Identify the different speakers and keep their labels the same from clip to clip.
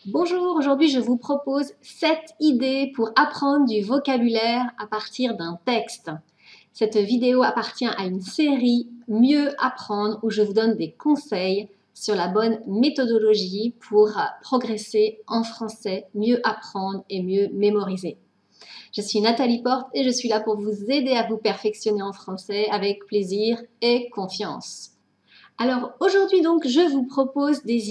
Speaker 1: Bonjour, aujourd'hui je vous propose 7 idées pour apprendre du vocabulaire à partir d'un texte. Cette vidéo appartient à une série Mieux apprendre où je vous donne des conseils sur la bonne méthodologie pour progresser en français, mieux apprendre et mieux mémoriser. Je suis Nathalie Porte et je suis là pour vous aider à vous perfectionner en français avec plaisir et confiance. Alors aujourd'hui donc je vous propose des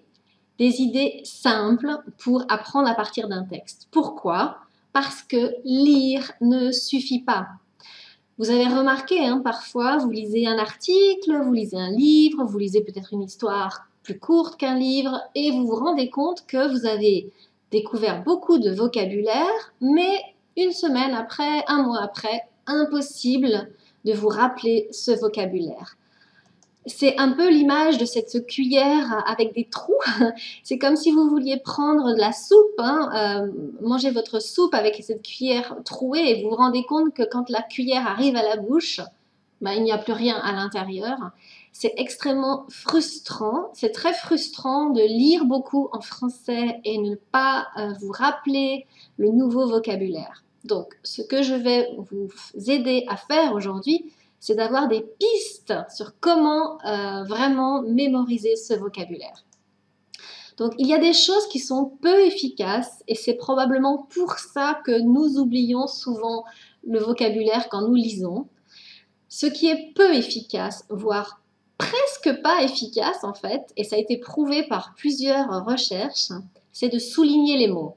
Speaker 1: idées simples pour apprendre à partir d'un texte. Pourquoi? Parce que lire ne suffit pas. Vous avez remarqué, parfois, vous lisez un article, vous lisez un livre, vous lisez peut-être une histoire plus courte qu'un livre et vous vous rendez compte que vous avez découvert beaucoup de vocabulaire, mais une semaine après, un mois après, impossible de vous rappeler ce vocabulaire. C'est un peu l'image de cette cuillère avec des trous. C'est comme si vous vouliez prendre de la soupe, manger votre soupe avec cette cuillère trouée et vous vous rendez compte que quand la cuillère arrive à la bouche, il n'y a plus rien à l'intérieur. C'est extrêmement frustrant. C'est très frustrant de lire beaucoup en français et ne pas vous rappeler le nouveau vocabulaire. Donc, ce que je vais vous aider à faire aujourd'hui, c'est d'avoir des pistes sur comment vraiment mémoriser ce vocabulaire. Donc, il y a des choses qui sont peu efficaces et c'est probablement pour ça que nous oublions souvent le vocabulaire quand nous lisons. Ce qui est peu efficace, voire presque pas efficace en fait, et ça a été prouvé par plusieurs recherches, c'est de souligner les mots.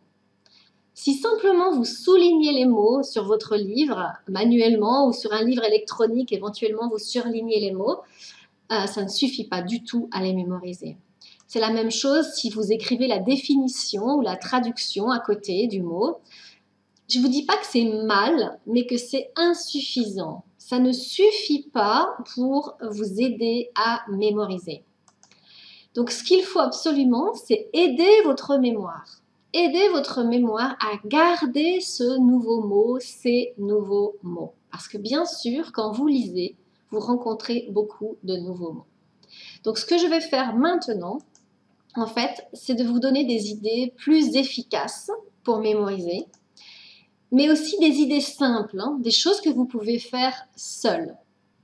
Speaker 1: Si simplement vous soulignez les mots sur votre livre, manuellement ou sur un livre électronique, éventuellement vous surlignez les mots, ça ne suffit pas du tout à les mémoriser. C'est la même chose si vous écrivez la définition ou la traduction à côté du mot. Je ne vous dis pas que c'est mal, mais que c'est insuffisant. Ça ne suffit pas pour vous aider à mémoriser. Donc, ce qu'il faut absolument, c'est aider votre mémoire. Aider votre mémoire à garder ce nouveau mot, ces nouveaux mots. Parce que bien sûr, quand vous lisez, vous rencontrez beaucoup de nouveaux mots. Donc, ce que je vais faire maintenant, en fait, c'est de vous donner des idées plus efficaces pour mémoriser, mais aussi des idées simples, des choses que vous pouvez faire seul.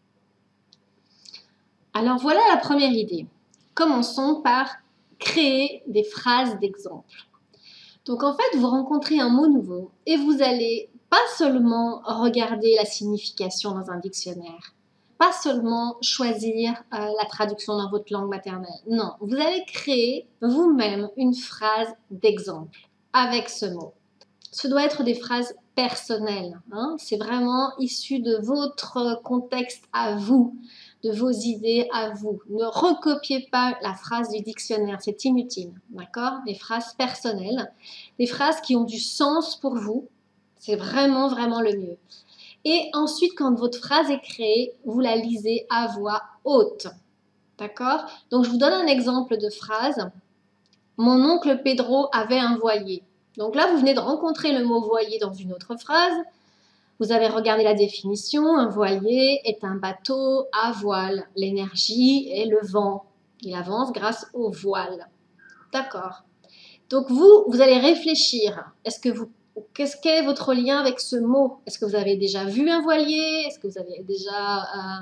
Speaker 1: Alors, voilà la première idée. Commençons par créer des phrases d'exemple. Donc en fait, vous rencontrez un mot nouveau et vous allez pas seulement regarder la signification dans un dictionnaire, pas seulement choisir la traduction dans votre langue maternelle. Non, vous allez créer vous-même une phrase d'exemple avec ce mot. Ce doit être des phrases personnelles. C'est vraiment issu de votre contexte à vous, de vos idées à vous. Ne recopiez pas la phrase du dictionnaire, c'est inutile, d'accord? Des phrases personnelles, des phrases qui ont du sens pour vous, c'est vraiment, vraiment le mieux. Et ensuite, quand votre phrase est créée, vous la lisez à voix haute, d'accord? Donc, je vous donne un exemple de phrase. Mon oncle Pedro avait un voilier. Donc là, vous venez de rencontrer le mot voilier dans une autre phrase. Vous avez regardé la définition. Un voilier est un bateau à voile. L'énergie est le vent. Il avance grâce au voile. D'accord. Donc vous allez réfléchir. Qu'est-ce qu'est votre lien avec ce mot? Est-ce que vous avez déjà vu un voilier? Est-ce que vous avez déjà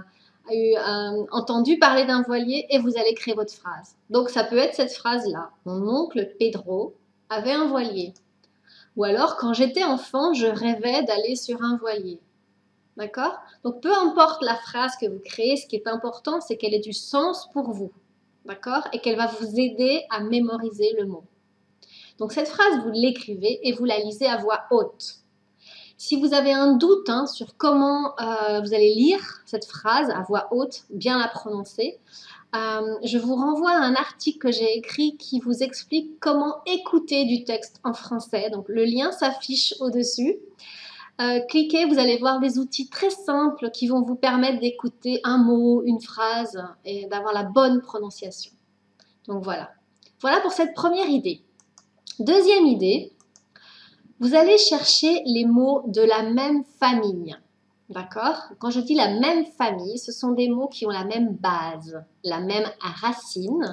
Speaker 1: entendu parler d'un voilier? Et vous allez créer votre phrase. Donc ça peut être cette phrase-là. Mon oncle Pedro avait un voilier. Ou alors, quand j'étais enfant, je rêvais d'aller sur un voilier. D'accord? Donc peu importe la phrase que vous créez, ce qui est important, c'est qu'elle ait du sens pour vous. D'accord? Et qu'elle va vous aider à mémoriser le mot. Donc cette phrase, vous l'écrivez et vous la lisez à voix haute. Si vous avez un doute sur comment vous allez lire cette phrase à voix haute, bien la prononcer, je vous renvoie à un article que j'ai écrit qui vous explique comment écouter du texte en français. Donc le lien s'affiche au-dessus. Cliquez, vous allez voir des outils très simples qui vont vous permettre d'écouter un mot, une phrase et d'avoir la bonne prononciation. Donc voilà. Voilà pour cette première idée. Deuxième idée, vous allez chercher les mots de la même famille. D'accord? Quand je dis la même famille, ce sont des mots qui ont la même base, la même racine,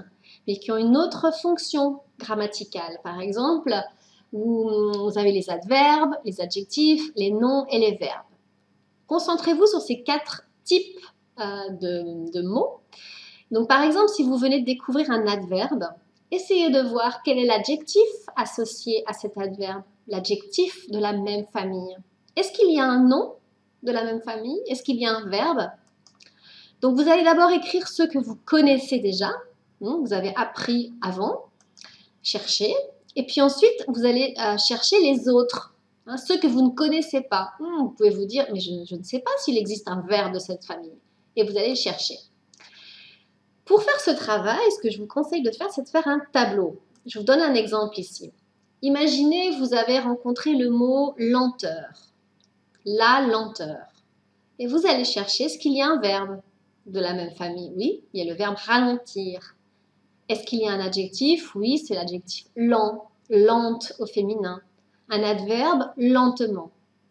Speaker 1: mais qui ont une autre fonction grammaticale. Par exemple, vous avez les adverbes, les adjectifs, les noms et les verbes. Concentrez-vous sur ces 4 types de mots. Donc, par exemple, si vous venez de découvrir un adverbe, essayez de voir quel est l'adjectif associé à cet adverbe, l'adjectif de la même famille. Est-ce qu'il y a un nom de la même famille? Est-ce qu'il y a un verbe? Donc, vous allez d'abord écrire ceux que vous connaissez déjà, vous avez appris avant, chercher, et puis ensuite, vous allez chercher les autres, ceux que vous ne connaissez pas. Vous pouvez vous dire, mais je ne sais pas s'il existe un verbe de cette famille, et vous allez le chercher. Pour faire ce travail, ce que je vous conseille de faire, c'est de faire un tableau. Je vous donne un exemple ici. Imaginez, vous avez rencontré le mot lenteur. La lenteur. Et vous allez chercher, est-ce qu'il y a un verbe de la même famille? Oui, il y a le verbe ralentir. Est-ce qu'il y a un adjectif? Oui, c'est l'adjectif lent, lente au féminin. Un adverbe, lentement.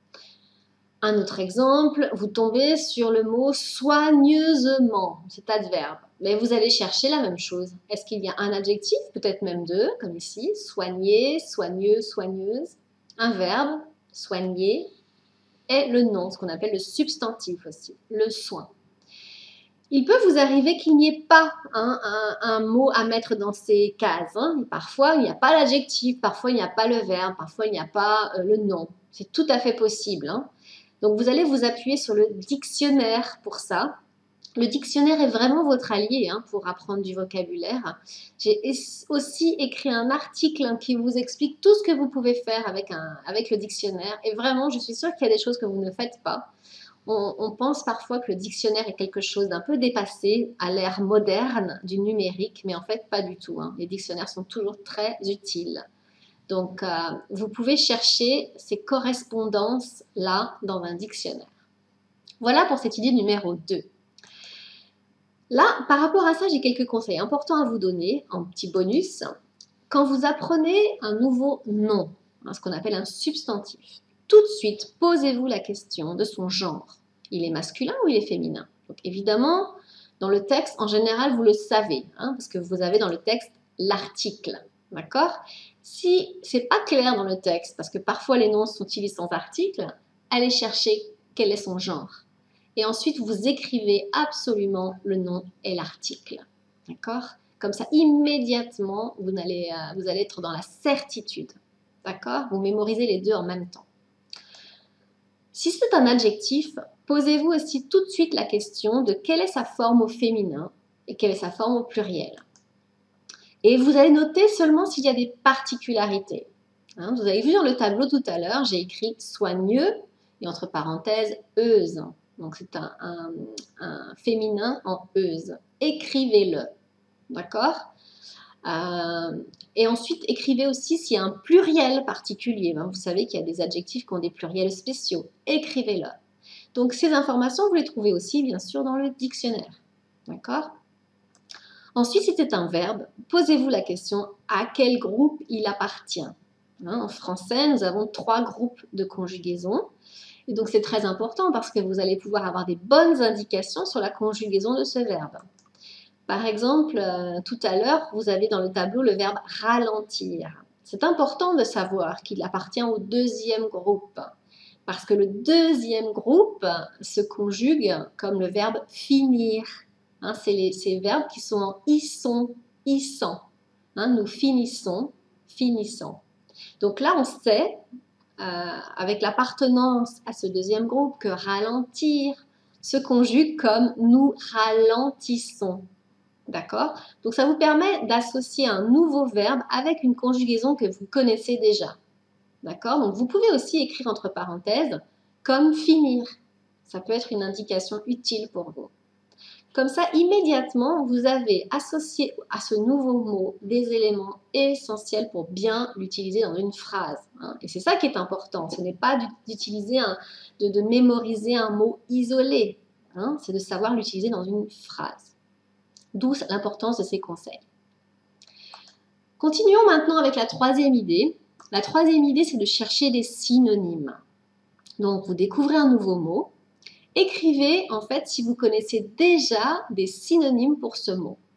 Speaker 1: Un autre exemple, vous tombez sur le mot soigneusement, cet adverbe. Mais vous allez chercher la même chose. Est-ce qu'il y a un adjectif, peut-être même deux, comme ici, soigner, soigneux, soigneuse. Un verbe, soigner, et le nom, ce qu'on appelle le substantif aussi, le soin. Il peut vous arriver qu'il n'y ait pas un mot à mettre dans ces cases. Parfois, il n'y a pas l'adjectif, parfois, il n'y a pas le verbe, parfois, il n'y a pas le nom. C'est tout à fait possible. Donc, vous allez vous appuyer sur le dictionnaire pour ça. Le dictionnaire est vraiment votre allié pour apprendre du vocabulaire. J'ai aussi écrit un article qui vous explique tout ce que vous pouvez faire avec le dictionnaire. Et vraiment, je suis sûre qu'il y a des choses que vous ne faites pas. On pense parfois que le dictionnaire est quelque chose d'un peu dépassé à l'ère moderne du numérique, mais en fait, pas du tout. Les dictionnaires sont toujours très utiles. Donc, vous pouvez chercher ces correspondances-là dans un dictionnaire. Voilà pour cette idée numéro 2. Là, par rapport à ça, j'ai quelques conseils importants à vous donner en petit bonus. Quand vous apprenez un nouveau nom, ce qu'on appelle un substantif, tout de suite, posez-vous la question de son genre. Il est masculin ou il est féminin? Donc, évidemment, dans le texte, en général, vous le savez, parce que vous avez dans le texte l'article. D'accord? Si ce n'est pas clair dans le texte, parce que parfois les noms sont utilisés sans article, allez chercher quel est son genre. Et ensuite, vous écrivez absolument le nom et l'article. D'accord? Comme ça, immédiatement, vous allez être dans la certitude. D'accord? Vous mémorisez les deux en même temps. Si c'est un adjectif, posez-vous aussi tout de suite la question de quelle est sa forme au féminin et quelle est sa forme au pluriel. Et vous allez noter seulement s'il y a des particularités. Vous avez vu dans le tableau tout à l'heure, j'ai écrit soigneux et entre parenthèses euse. Donc c'est un féminin en euse. Écrivez-le. D'accord? Et ensuite, écrivez aussi s'il y a un pluriel particulier. Vous savez qu'il y a des adjectifs qui ont des pluriels spéciaux. Écrivez-le. Donc, ces informations, vous les trouvez aussi, bien sûr, dans le dictionnaire. D'accord? Ensuite, si c'est un verbe, posez-vous la question à quel groupe il appartient. En français, nous avons 3 groupes de conjugaison. Et donc, c'est très important parce que vous allez pouvoir avoir des bonnes indications sur la conjugaison de ce verbe. Par exemple, tout à l'heure, vous avez dans le tableau le verbe ralentir. C'est important de savoir qu'il appartient au 2e groupe, parce que le 2e groupe se conjugue comme le verbe finir. C'est ces verbes qui sont en isson, issant. Nous finissons, finissant. Donc là, on sait, avec l'appartenance à ce 2e groupe, que ralentir se conjugue comme nous ralentissons. D'accord? Donc, ça vous permet d'associer un nouveau verbe avec une conjugaison que vous connaissez déjà. D'accord? Donc, vous pouvez aussi écrire entre parenthèses comme finir. Ça peut être une indication utile pour vous. Comme ça, immédiatement, vous avez associé à ce nouveau mot des éléments essentiels pour bien l'utiliser dans une phrase. Et c'est ça qui est important. Ce n'est pas d'utiliser, de mémoriser un mot isolé. C'est de savoir l'utiliser dans une phrase. D'où l'importance de ces conseils. Continuons maintenant avec la 3e idée. La 3e idée, c'est de chercher des synonymes. Donc, vous découvrez un nouveau mot. Écrivez, en fait, si vous connaissez déjà des synonymes pour ce mot.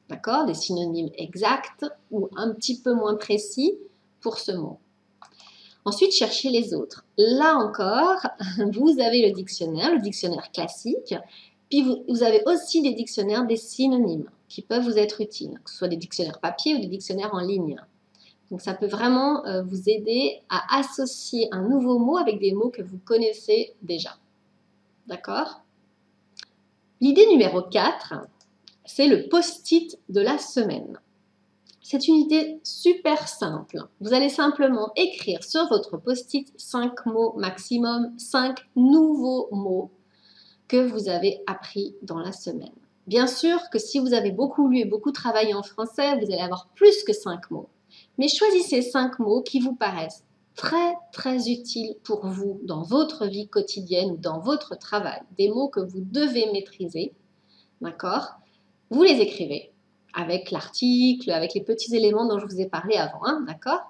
Speaker 1: d'accord? Des synonymes exacts ou un petit peu moins précis pour ce mot. Ensuite, cherchez les autres. Là encore, vous avez le dictionnaire classique, puis vous avez aussi des dictionnaires des synonymes qui peuvent vous être utiles, que ce soit des dictionnaires papier ou des dictionnaires en ligne. Donc ça peut vraiment vous aider à associer un nouveau mot avec des mots que vous connaissez déjà. D'accord? L'idée numéro 4, c'est le post-it de la semaine. C'est une idée super simple. Vous allez simplement écrire sur votre post-it 5 mots maximum, 5 nouveaux mots que vous avez appris dans la semaine. Bien sûr que si vous avez beaucoup lu et beaucoup travaillé en français, vous allez avoir plus que 5 mots. Mais choisissez 5 mots qui vous paraissent très utiles pour vous dans votre vie quotidienne ou dans votre travail. Des mots que vous devez maîtriser, d'accord? Vous les écrivez avec l'article, avec les petits éléments dont je vous ai parlé avant, hein, d'accord?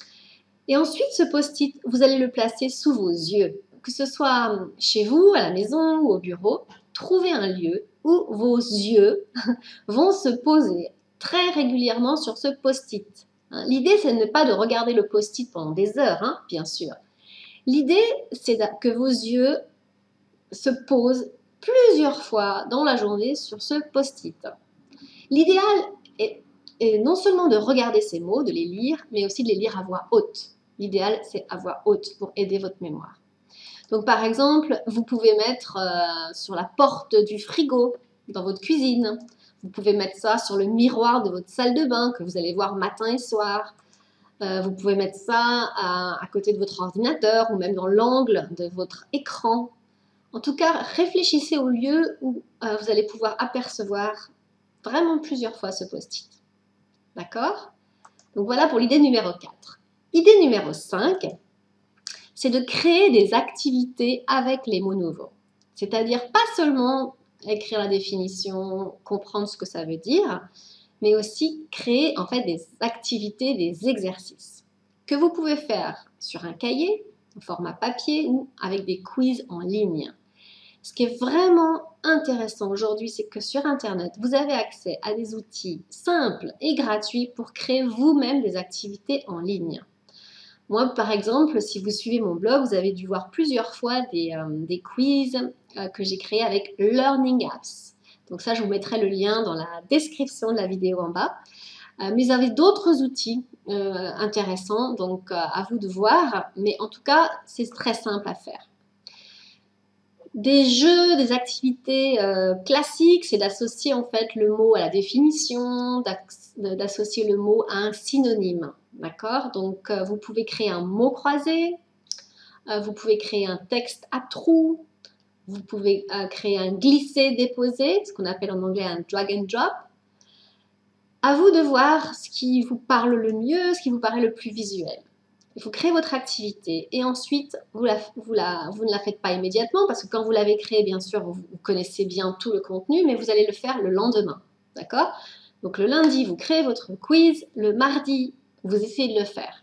Speaker 1: Et ensuite, ce post-it, vous allez le placer sous vos yeux, que ce soit chez vous, à la maison ou au bureau. Trouvez un lieu où vos yeux vont se poser très régulièrement sur ce post-it. L'idée, c'est ne pas de regarder le post-it pendant des heures, hein, bien sûr. L'idée, c'est que vos yeux se posent plusieurs fois dans la journée sur ce post-it. L'idéal est non seulement de regarder ces mots, de les lire, mais aussi de les lire à voix haute. L'idéal, c'est à voix haute pour aider votre mémoire. Donc, par exemple, vous pouvez mettre sur la porte du frigo dans votre cuisine. Vous pouvez mettre ça sur le miroir de votre salle de bain que vous allez voir matin et soir. Vous pouvez mettre ça à côté de votre ordinateur ou même dans l'angle de votre écran. En tout cas, réfléchissez au lieu où vous allez pouvoir apercevoir vraiment plusieurs fois ce post-it. D'accord? Donc voilà pour l'idée numéro 4. Idée numéro 5, c'est de créer des activités avec les mots nouveaux. C'est-à-dire pas seulement écrire la définition, comprendre ce que ça veut dire, mais aussi créer en fait des activités, des exercices que vous pouvez faire sur un cahier, au format papier ou avec des quiz en ligne. Ce qui est vraiment intéressant aujourd'hui, c'est que sur Internet, vous avez accès à des outils simples et gratuits pour créer vous-même des activités en ligne. Moi, par exemple, si vous suivez mon blog, vous avez dû voir plusieurs fois des quiz que j'ai créés avec Learning Apps. Donc ça, je vous mettrai le lien dans la description de la vidéo en bas. Mais vous avez d'autres outils intéressants, donc à vous de voir. Mais en tout cas, c'est très simple à faire. Des jeux, des activités classiques, c'est d'associer en fait le mot à la définition, d'associer le mot à un synonyme, d'accord? Donc vous pouvez créer un mot croisé, vous pouvez créer un texte à trous, vous pouvez créer un glisser-déposer, ce qu'on appelle en anglais un drag and drop. À vous de voir ce qui vous parle le mieux, ce qui vous paraît le plus visuel. Il faut créer votre activité et ensuite, vous ne la faites pas immédiatement parce que quand vous l'avez créée, bien sûr, vous connaissez bien tout le contenu, mais vous allez le faire le lendemain. D'accord? Donc le lundi, vous créez votre quiz. Le mardi, vous essayez de le faire.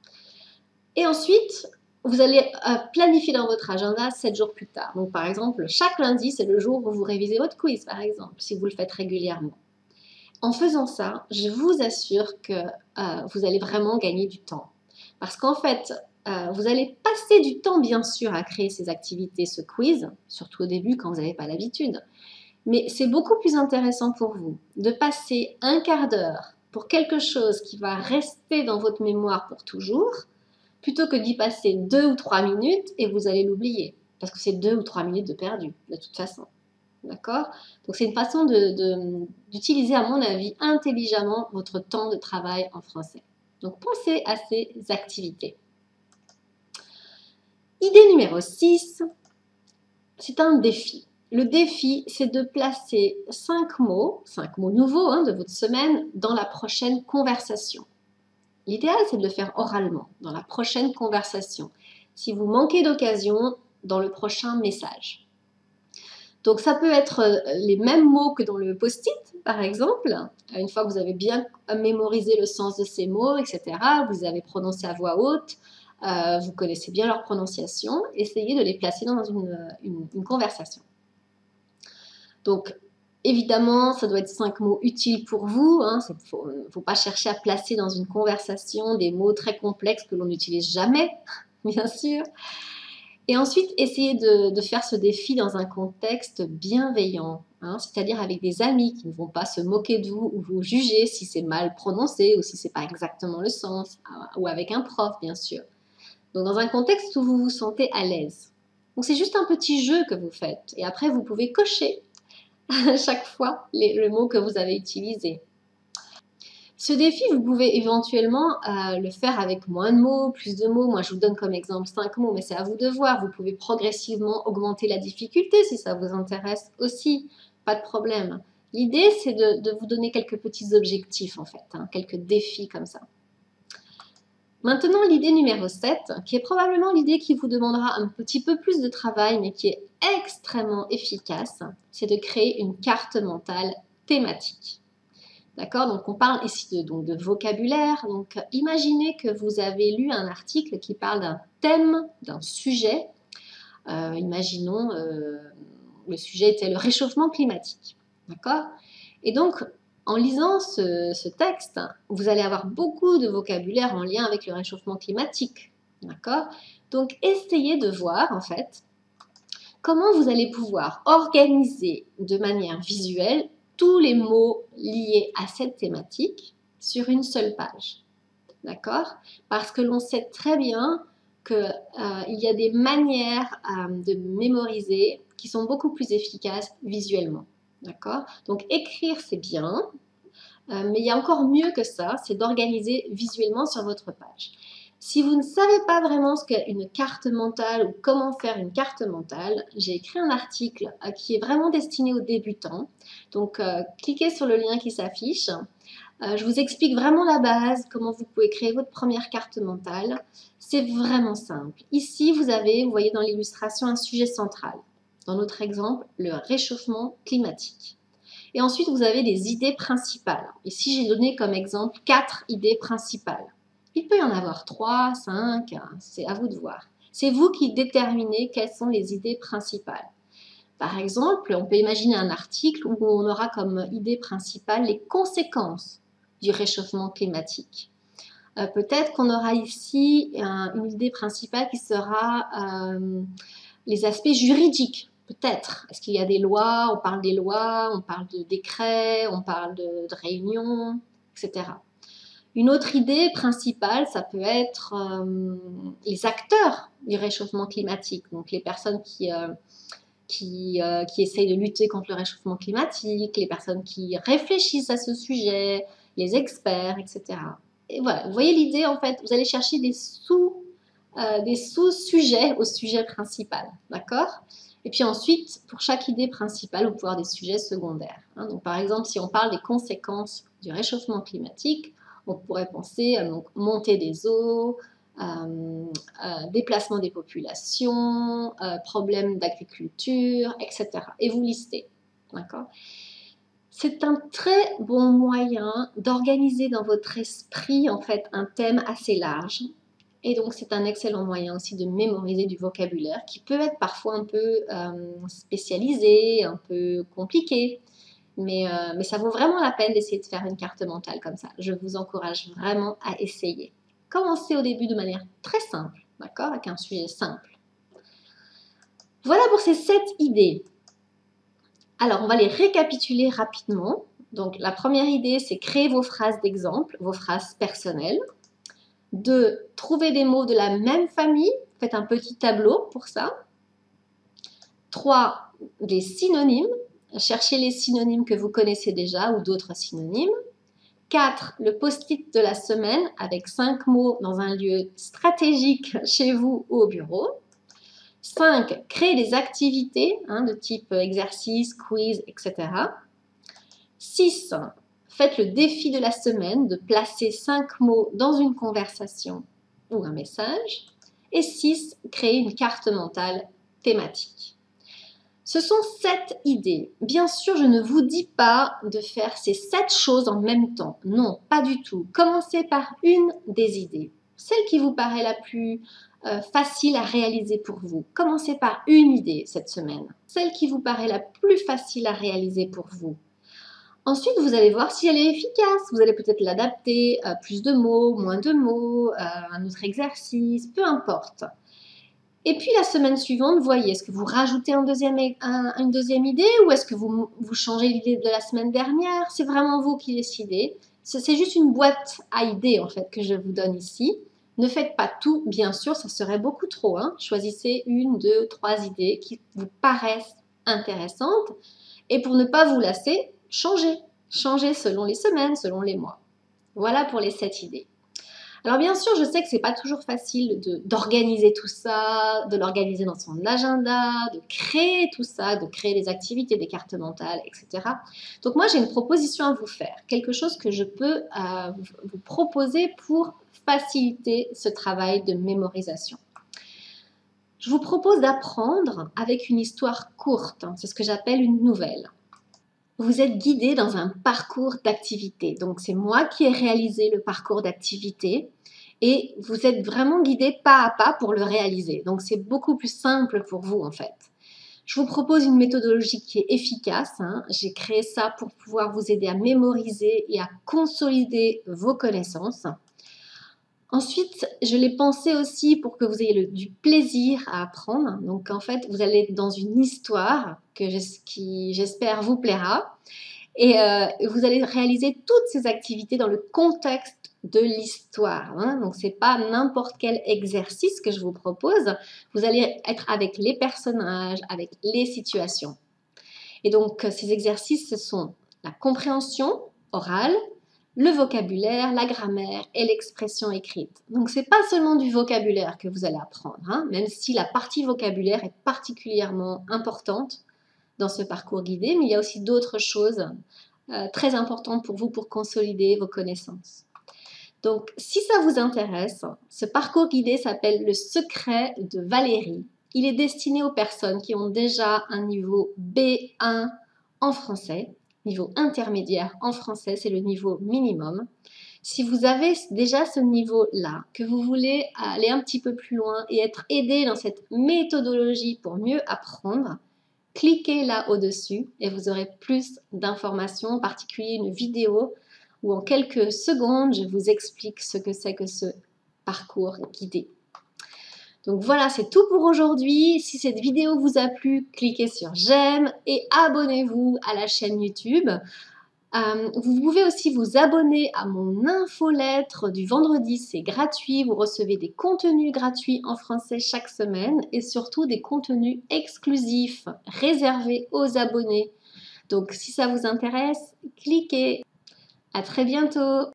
Speaker 1: Et ensuite, vous allez planifier dans votre agenda 7 jours plus tard. Donc par exemple, chaque lundi, c'est le jour où vous révisez votre quiz, par exemple, si vous le faites régulièrement. En faisant ça, je vous assure que vous allez vraiment gagner du temps. Parce qu'en fait, vous allez passer du temps, bien sûr, à créer ces activités, ce quiz, surtout au début quand vous n'avez pas l'habitude. Mais c'est beaucoup plus intéressant pour vous de passer un quart d'heure pour quelque chose qui va rester dans votre mémoire pour toujours, plutôt que d'y passer 2 ou 3 minutes et vous allez l'oublier. Parce que c'est 2 ou 3 minutes de perdu, de toute façon. D'accord? Donc c'est une façon d'utiliser, à mon avis, intelligemment votre temps de travail en français. Donc pensez à ces activités. Idée numéro 6, c'est un défi. Le défi, c'est de placer 5 mots nouveaux de votre semaine dans la prochaine conversation. L'idéal, c'est de le faire oralement, dans la prochaine conversation. Si vous manquez d'occasion, dans le prochain message. Donc ça peut être les mêmes mots que dans le post-it, par exemple. Une fois que vous avez bien mémorisé le sens de ces mots, etc., vous avez prononcé à voix haute, vous connaissez bien leur prononciation, essayez de les placer dans une conversation. Donc, Évidemment, ça doit être 5 mots utiles pour vous. Il ne faut pas chercher à placer dans une conversation des mots très complexes que l'on n'utilise jamais, bien sûr. Et ensuite, essayez de faire ce défi dans un contexte bienveillant, c'est-à-dire avec des amis qui ne vont pas se moquer de vous ou vous juger si c'est mal prononcé ou si ce n'est pas exactement le sens, ou avec un prof, bien sûr. Donc, dans un contexte où vous vous sentez à l'aise. Donc, c'est juste un petit jeu que vous faites. Et après, vous pouvez cocher à chaque fois le mot que vous avez utilisé. Ce défi, vous pouvez éventuellement le faire avec moins de mots, plus de mots. Moi, je vous donne comme exemple 5 mots, mais c'est à vous de voir. Vous pouvez progressivement augmenter la difficulté si ça vous intéresse aussi. Pas de problème. L'idée, c'est de vous donner quelques petits objectifs, en fait, quelques défis comme ça. Maintenant, l'idée numéro 7, qui est probablement l'idée qui vous demandera un petit peu plus de travail, mais qui est extrêmement efficace, c'est de créer une carte mentale thématique. D'accord? Donc, on parle ici de vocabulaire. Donc, imaginez que vous avez lu un article qui parle d'un thème, d'un sujet. Imaginons, le sujet était le réchauffement climatique. D'accord? Et donc, en lisant ce texte, vous allez avoir beaucoup de vocabulaire en lien avec le réchauffement climatique. D'accord? Donc, essayez de voir, en fait, comment vous allez pouvoir organiser de manière visuelle tous les mots liés à cette thématique sur une seule page. D'accord? Parce que l'on sait très bien qu'il y a des manières de mémoriser qui sont beaucoup plus efficaces visuellement. D'accord? Donc écrire, c'est bien, mais il y a encore mieux que ça, c'est d'organiser visuellement sur votre page. Si vous ne savez pas vraiment ce qu'est une carte mentale ou comment faire une carte mentale, j'ai écrit un article qui est vraiment destiné aux débutants. Donc, cliquez sur le lien qui s'affiche. Je vous explique vraiment la base, comment vous pouvez créer votre première carte mentale. C'est vraiment simple. Ici, vous voyez dans l'illustration un sujet central. Dans notre exemple, le réchauffement climatique. Et ensuite, vous avez des idées principales. Ici, j'ai donné comme exemple 4 idées principales. Il peut y en avoir 3, 5, c'est à vous de voir. C'est vous qui déterminez quelles sont les idées principales. Par exemple, on peut imaginer un article où on aura comme idée principale les conséquences du réchauffement climatique. Peut-être qu'on aura ici une idée principale qui sera les aspects juridiques. Peut-être. Est-ce qu'il y a des lois? On parle des lois, on parle de décrets, on parle de réunions, etc. Une autre idée principale, ça peut être les acteurs du réchauffement climatique, donc les personnes qui essayent de lutter contre le réchauffement climatique, les personnes qui réfléchissent à ce sujet, les experts, etc. Et voilà, vous voyez l'idée en fait, vous allez chercher des sous-sujets au sujet principal, d'accord? Et puis ensuite, pour chaque idée principale, vous pouvez avoir des sujets secondaires. Donc par exemple, si on parle des conséquences du réchauffement climatique, on pourrait penser à montée des eaux, déplacement des populations, problèmes d'agriculture, etc. Et vous listez, d'accord? C'est un très bon moyen d'organiser dans votre esprit en fait un thème assez large. Et donc, c'est un excellent moyen aussi de mémoriser du vocabulaire qui peut être parfois un peu spécialisé, un peu compliqué. Mais ça vaut vraiment la peine d'essayer de faire une carte mentale comme ça. Je vous encourage vraiment à essayer. Commencez au début de manière très simple, d'accord? Avec un sujet simple. Voilà pour ces 7 idées. Alors, on va les récapituler rapidement. Donc, la première idée, c'est créer vos phrases d'exemple, vos phrases personnelles. 2, trouver des mots de la même famille. Faites un petit tableau pour ça. 3, des synonymes. Cherchez les synonymes que vous connaissez déjà ou d'autres synonymes. 4, le post-it de la semaine avec 5 mots dans un lieu stratégique chez vous ou au bureau. 5, créer des activités de type exercice, quiz, etc. 6, faites le défi de la semaine de placer 5 mots dans une conversation ou un message. Et 6, créer une carte mentale thématique. Ce sont 7 idées. Bien sûr, je ne vous dis pas de faire ces 7 choses en même temps. Non, pas du tout. Commencez par une des idées. celle qui vous paraît la plus facile à réaliser pour vous. Commencez par une idée cette semaine, celle qui vous paraît la plus facile à réaliser pour vous. Ensuite, vous allez voir si elle est efficace. Vous allez peut-être l'adapter, plus de mots, moins de mots, un autre exercice, peu importe. Et puis la semaine suivante, voyez, est-ce que vous rajoutez une deuxième idée ou est-ce que vous changez l'idée de la semaine dernière? C'est vraiment vous qui décidez. C'est juste une boîte à idées en fait que je vous donne ici. Ne faites pas tout, bien sûr, ça serait beaucoup trop. Hein. Choisissez une, deux, trois idées qui vous paraissent intéressantes. Et pour ne pas vous lasser, changez. Changez selon les semaines, selon les mois. Voilà pour les 7 idées. Alors bien sûr, je sais que c'est pas toujours facile d'organiser tout ça, de l'organiser dans son agenda, de créer tout ça, de créer des activités, des cartes mentales, etc. Donc moi, j'ai une proposition à vous faire, quelque chose que je peux vous proposer pour faciliter ce travail de mémorisation. Je vous propose d'apprendre avec une histoire courte, c'est ce que j'appelle une nouvelle. Vous êtes guidé dans un parcours d'activité. Donc, c'est moi qui ai réalisé le parcours d'activité et vous êtes vraiment guidé pas à pas pour le réaliser. Donc, c'est beaucoup plus simple pour vous en fait. Je vous propose une méthodologie qui est efficace. Hein. J'ai créé ça pour pouvoir vous aider à mémoriser et à consolider vos connaissances. Ensuite, je l'ai pensé aussi pour que vous ayez du plaisir à apprendre. Donc, en fait, vous allez être dans une histoire qui, j'espère, vous plaira. Et vous allez réaliser toutes ces activités dans le contexte de l'histoire. Hein. Donc, ce n'est pas n'importe quel exercice que je vous propose. Vous allez être avec les personnages, avec les situations. Et donc, ces exercices, ce sont la compréhension orale, le vocabulaire, la grammaire et l'expression écrite. Donc, ce n'est pas seulement du vocabulaire que vous allez apprendre, hein, même si la partie vocabulaire est particulièrement importante dans ce parcours guidé, mais il y a aussi d'autres choses très importantes pour vous pour consolider vos connaissances. Donc, si ça vous intéresse, ce parcours guidé s'appelle Le secret de Valérie. Il est destiné aux personnes qui ont déjà un niveau B1 en français, niveau intermédiaire en français, c'est le niveau minimum. Si vous avez déjà ce niveau-là, que vous voulez aller un petit peu plus loin et être aidé dans cette méthodologie pour mieux apprendre, cliquez là au-dessus et vous aurez plus d'informations, en particulier une vidéo où en quelques secondes, je vous explique ce que c'est que ce parcours guidé. Donc voilà, c'est tout pour aujourd'hui. Si cette vidéo vous a plu, cliquez sur j'aime et abonnez-vous à la chaîne YouTube. Vous pouvez aussi vous abonner à mon infolettre du vendredi, c'est gratuit. Vous recevez des contenus gratuits en français chaque semaine et surtout des contenus exclusifs réservés aux abonnés. Donc si ça vous intéresse, cliquez. À très bientôt.